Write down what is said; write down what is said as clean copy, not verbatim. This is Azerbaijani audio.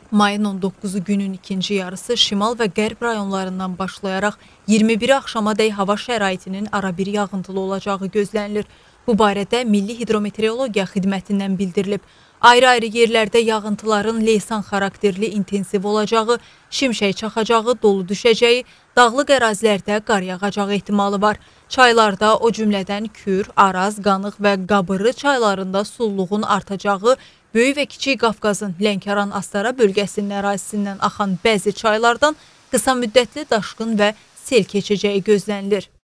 Mayın 19-u günün ikinci yarısı şimal və qərb rayonlarından başlayaraq 21-i axşamadək hava şəraitinin arabir yağıntılı olacağı gözlənilir. Bu barədə Milli Hidrometeorologiya Xidmətindən bildirilib. Ayrı-ayrı yerlərdə yağıntıların leysan xarakterli intensiv olacağı, şimşək çaxacağı, dolu düşəcəyi, dağlıq ərazilərdə qar yağacağı ehtimalı var. Çaylarda, o cümlədən Kür, Araz, Qanıq və Qabırı çaylarında sulluğun artacağı, Böyük və Kiçik Qafqazın Lənkəran Astara bölgəsinin ərazisindən axan bəzi çaylardan qısa müddətli daşqın və sel keçəcəyi gözlənilir.